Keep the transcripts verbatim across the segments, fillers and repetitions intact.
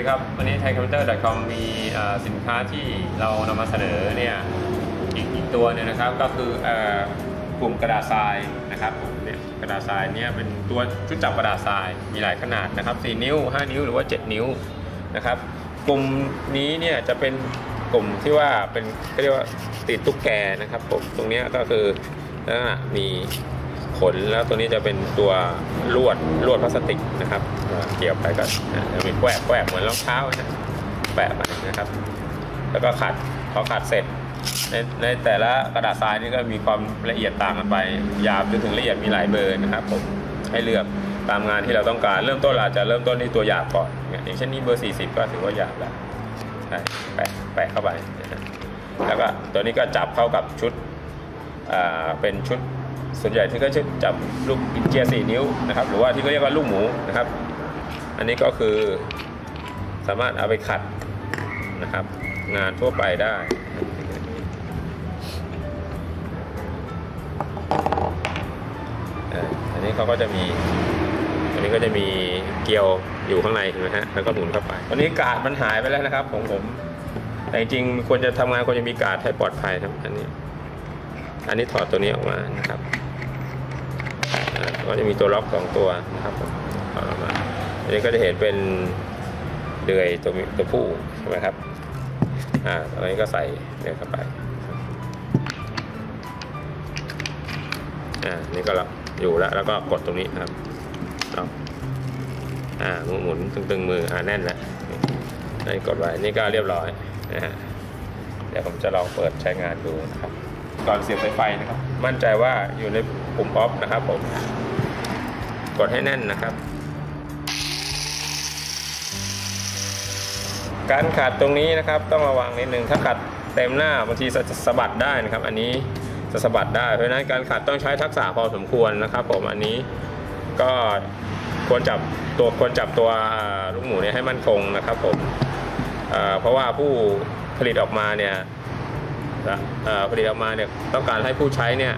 ดีครับวันนี้ ไทยคอมพิวเตอร์ ดอท คอม มีสินค้าที่เรานำมาเสนอเนี่ยอีกอีกตัวนึงนะครับก็คือกลุ่มกระดาษทรายนะครับผมเนี่ยกระดาษทรายเนี่ยเป็นตัวชุดจับกระดาษทรายมีหลายขนาดนะครับสี่นิ้วห้านิ้วหรือว่าเจ็ดนิ้วนะครับกลุ่มนี้เนี่ยจะเป็นกลุ่มที่ว่าเป็นเรียกว่าติดตุ๊กแกนะครับผมตรงนี้ก็คือมีขนแล้วตัวนี้จะเป็นตัวลวดลวดพลาสติกนะครับเกี่ยวไปก็จะมีแกวกแกวกเหมือนรองเท้านะแปะไปนะครับแล้วก็ขัดพอขัดเสร็จในในแต่ละกระดาษทรายนี่ก็มีความละเอียดต่างกันไปหยาบจนถึงละเอียดมีหลายเบอร์นะครับผมให้เลือกตามงานที่เราต้องการเริ่มต้นเราจะเริ่มต้นที่ตัวหยาบก่อนอย่างเช่นนี้เบอร์สี่สิบก็ถือว่าหยาบแล้วแปะแปะเข้าไปแล้วก็ตัวนี้ก็จับเข้ากับชุดเป็นชุดส่วนใหญ่ที่ก็จะจับลูกเกียร์สี่นิ้วนะครับหรือว่าที่เขาเรียกว่าลูกหมูนะครับอันนี้ก็คือสามารถเอาไปขัดนะครับงานทั่วไปได้อันนี้เขาก็จะมีอันนี้ก็จะมีเกลียวอยู่ข้างในเห็นไหมฮะแล้วก็หมุนเข้าไปตอนนี้การ์ดมันหายไปแล้วนะครับของผมแต่จริงๆควรจะทำงานควรจะมีการ์ดให้ปลอดภัยครับอันนี้อันนี้ถอดตัวนี้ออกมานะครับก็จะมีตัวล็อกสองตัวนะครับผมถอดออกมาอันนี้ก็จะเห็นเป็นเดือยตัวตัวผู้ใช่ไหมครับอ่าตอนนี้ก็ใส่เดือยเข้าไปอ่านี่ก็ล็อกอยู่แล้วแล้วก็กดตรงนี้ครับล็อกอ่าหมุนหมุนตึงๆมืออ่าแน่นแล้วนี่กดไว้นี่ก็เรียบร้อยนะฮะเดี๋ยวผมจะลองเปิดใช้งานดูนะครับก่อนเสียบสายไฟนะครับมั่นใจว่าอยู่ในปุ่มออฟนะครับผมกดให้แน่นนะครับการขัดตรงนี้นะครับต้องระวังนิดนึงถ้าขัดเต็มหน้าบางทีจะสะบัดได้นะครับอันนี้จะสะบัดได้เพราะฉะนั้นการขัดต้องใช้ทักษะพอสมควรนะครับผมอันนี้ก็ควรจับตัวควรจับตัวลูกหมูเนี่ยให้มั่นคงนะครับผมเพราะว่าผู้ผลิตออกมาเนี่ยผลิตออกมาเนี่ยต้องการให้ผู้ใช้เนี่ย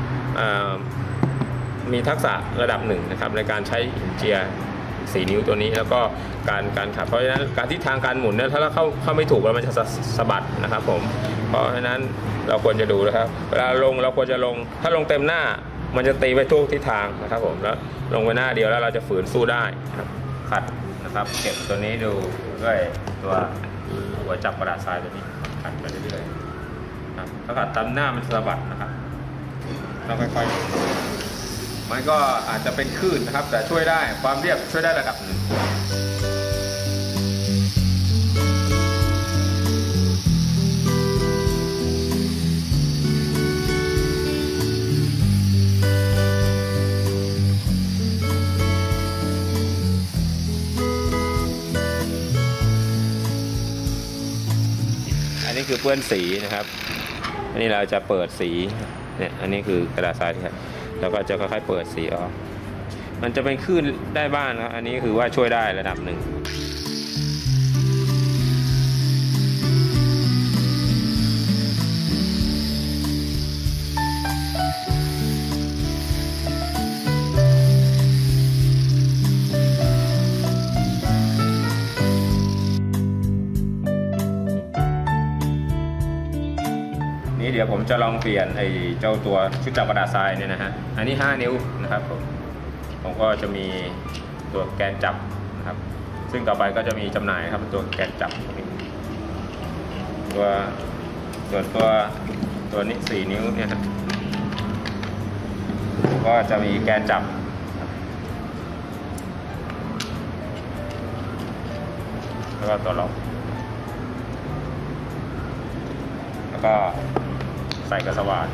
มีทักษะระดับหนึ่งนะครับในการใช้หินเจียสี่นิ้วตัวนี้แล้วก็การการขัดเพราะฉะนั้นการที่ทางการหมุนเนี่ยถ้าเราเข้าเข้าไม่ถูกแล้วมันจะสะบัดนะครับผมเพราะฉะนั้นเราควรจะดูนะครับเวลาลงเราควรจะลงถ้าลงเต็มหน้ามันจะตีไปทุกทิศทางนะครับผมแล้วลงไปหน้าเดียวแล้วเราจะฝืนสู้ได้ครับขัดนะครับเก็บตัวนี้ดูด้วยตัวหัวจับกระดาษทรายตัวนี้ขัดไปเรื่อยๆครับถ้าขัดตามหน้ามันสะบัดนะครับเราค่อยๆมันก็อาจจะเป็นคลื่นนะครับแต่ช่วยได้ความเรียบช่วยได้ระดับหนึ่งอันนี้คือเปื้อนสีนะครับอันนี้เราจะเปิดสีเนี่ยอันนี้คือกระดาษทรายครับแล้วก็จะค่อยๆเปิดสีออกมันจะเป็นคลื่นได้บ้างครับอันนี้คือว่าช่วยได้ระดับหนึ่งเดี๋ยวผมจะลองเปลี่ยนไอ้เจ้าตัวชุดจับกระดาษทรายเนี่ยนะฮะอันนี้ห้านิ้วนะครับผมผมก็จะมีตัวแกนจับนะครับซึ่งต่อไปก็จะมีจำหน่ายครับเป็นตัวแกนจับตัวส่วนตัวตัวนี้สี่นิ้วเนี่ยฮะก็จะมีแกนจับแล้วก็ตัวล็อกแล้วก็ใส่กระสว่าน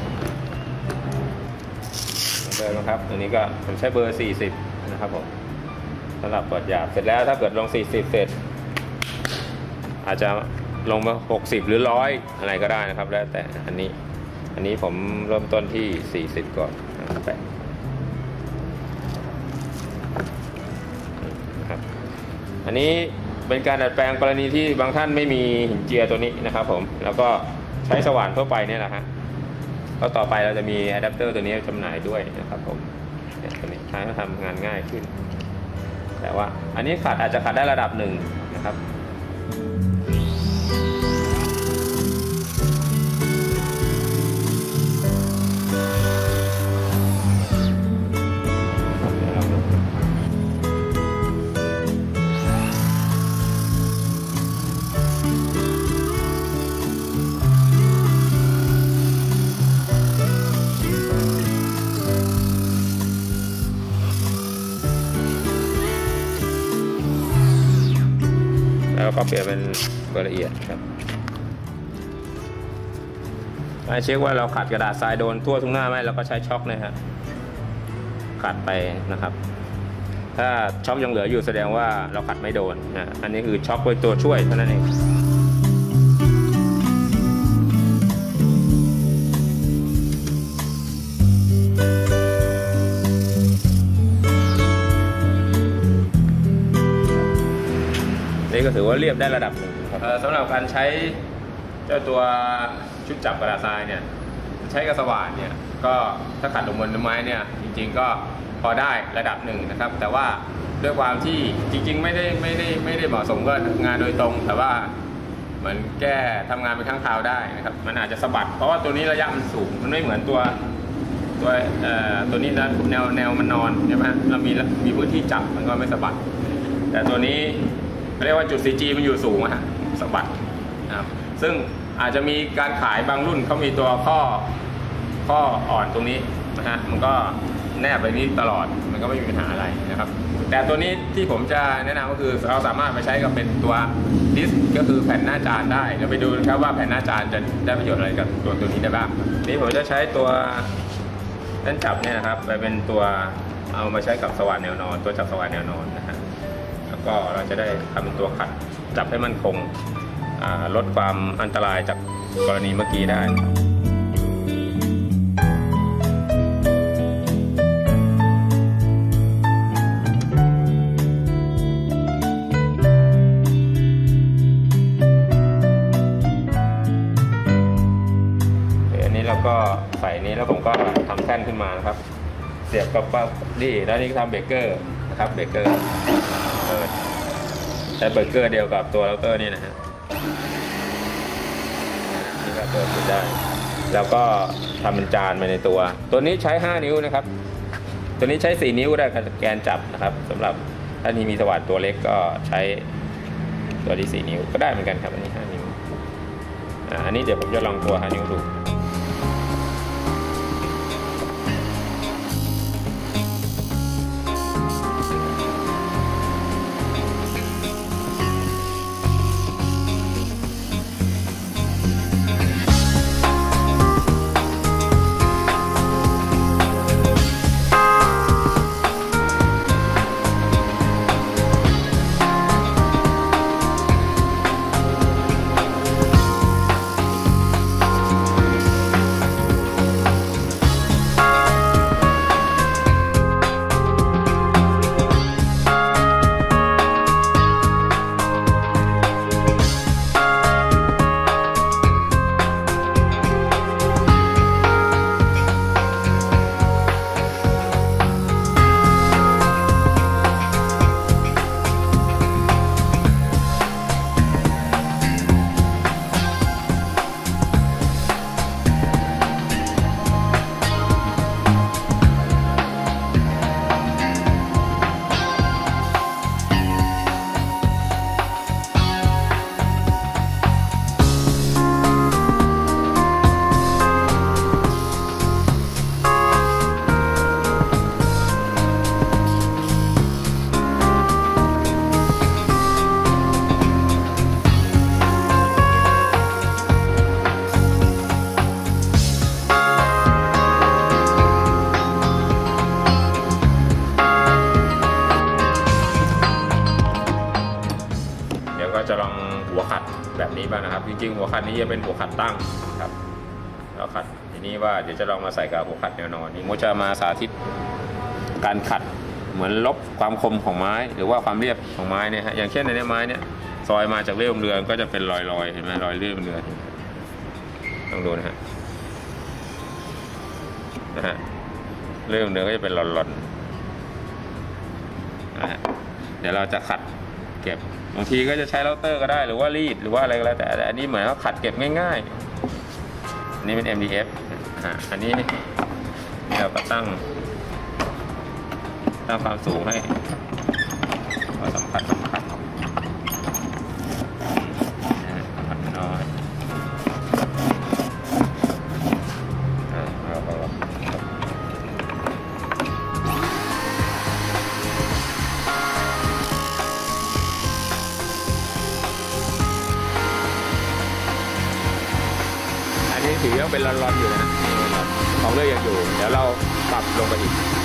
เดิมนะครับตัวนี้ก็ผมใช้เบอร์สี่สิบนะครับผมสำหรับเปิดหยาบเสร็จแล้วถ้าเกิดลงสี่สิบเสร็จอาจจะลงมาหกสิบหรือร้อยอะไรก็ได้นะครับแล้วแต่อันนี้อันนี้ผมเริ่มต้นที่สี่สิบก่อนแปะครับอันนี้เป็นการดัดแปลงกรณีที่บางท่านไม่มีหินเจียตัวนี้นะครับผมแล้วก็ใช้สว่านทั่วไปเนี่ยแหละฮะแล้วต่อไปเราจะมีอะแดปเตอร์ตัวนี้จำหน่ายด้วยนะครับผมตัวนี้ใช้มาทำงานง่ายขึ้นแต่ว่าอันนี้ขัดอาจจะขัดได้ระดับหนึ่งนะครับนะครับแล้วก็เปลี่ยนเป็นตัวละเอียดครับมาเช็คว่าเราขัดกระดาษทรายโดนทั่วทุกหน้าไหมเราก็ใช้ช็อคนะฮะขัดไปนะครับถ้าช็อคยังเหลืออยู่แสดงว่าเราขัดไม่โดนนะอันนี้คือช็อคเป็นตัวช่วยเท่านั้นเองนี่ก็ถือว่าเรียบได้ระดับหนึ่งครับสำหรับการใช้เจ้าตัวชุดจับกระดาษทรายเนี่ยใช้กระสว่านเนี่ยก็ถ้าขัดลงบนไม้เนี่ยจริงๆก็พอได้ระดับหนึ่งนะครับแต่ว่าด้วยความที่จริงๆไม่ได้ไม่ได้ไม่ได้เหมาะสมกับงานโดยตรงแต่ว่าเหมือนแก้ทำงานเป็นครั้งคราวได้นะครับมันอาจจะสะบัดเพราะว่าตัวนี้ระยะมันสูงมันไม่เหมือนตัวตัวเอ่อตัวนี้นะแนวแนวมันนอนใช่ไหมเรามีมีพื้นที่จับมันก็ไม่สะบัดแต่ตัวนี้เรียกว่าจุด ซี จี มันอยู่สูงอะฮะสะบัดนะครับซึ่งอาจจะมีการขายบางรุ่นเขามีตัวข้อข้ออ่อนตรงนี้นะฮะมันก็แนบไปนี้ตลอดมันก็ไม่มีปัญหาอะไรนะครับแต่ตัวนี้ที่ผมจะแนะนำก็คือเราสามารถไปใช้กับเป็นตัวดิสก็คือแผ่นหน้าจานได้เดี๋ยวไปดูนะครับว่าแผ่นหน้าจานจะได้ประโยชน์อะไรกับตัวตัวนี้ได้บ้างนี่ผมจะใช้ตัวเส้นจับเนี่ยนะครับไปเป็นตัวเอามาใช้กับสว่านแนวนอนตัวจับสว่านแนวนอนนะฮะแล้วก็เราจะได้ทำเป็นตัวขัดจับให้มั่นคงลดความอันตรายจากกรณีเมื่อกี้ได้อันนี้เราก็ใส่นี้แล้วผมก็ทำแท่นขึ้นมานะครับเสียบกับนี่แล้วนี่ทำเบเกอร์นะครับเบเกอร์ใช้เบเกอร์เดียวกับตัวเราเตอร์นี่นะฮะนี่ก็เปิดปิดได้แล้วก็ทำเป็นจานไปในตัวตัวนี้ใช้ห้านิ้วนะครับตัวนี้ใช้สี่นิ้วได้แกนจับนะครับสำหรับถ้านี่มีสว่านตัวเล็กก็ใช้ตัวที่สี่นิ้วก็ได้เหมือนกันครับอันนี้ห้านิ้วอ่าอันนี้เดี๋ยวผมจะลองตัวห้านิ้วดูจะลองหัวขัดแบบนี้บ้างนะครับจริงๆหัวขัดนี้จะเป็นหัวขัดตั้งครับแล้วขัดทีนี้ว่าเดี๋ยวจะลองมาใส่กับหัวขัดแนวนอนนี่โมจะมาสาธิตการขัดเหมือนลบความคมของไม้หรือว่าความเรียบของไม้เนี่ยฮะอย่างเช่นในไม้เนี่ยซอยมาจากเลื่อยเรือนก็จะเป็นรอยๆเห็นไหมรอยเลื่อยเรือนลองดูนะฮะนะฮะเลื่อยเรือนก็จะเป็นหล่อนๆนะฮะเดี๋ยวเราจะขัดเก็บบางทีก็จะใช้เราเตอร์ก็ได้หรือว่ารีดหรือว่าอะไรก็แล้วแต่อันนี้เหมือนเขาขัดเก็บง่ายๆอันนี้เป็น เอ็ม ดี เอฟ อ่าอันนี้เราก็ตั้งตั้งความสูงให้พอสัมผัสสัมผัสสัมผัสน้อยเราก็อันนี้ถือว่าเป็นร้อนๆอยู่นะของเลื่อยยังอยู่เดี๋ยวเราปรับลงไปอีก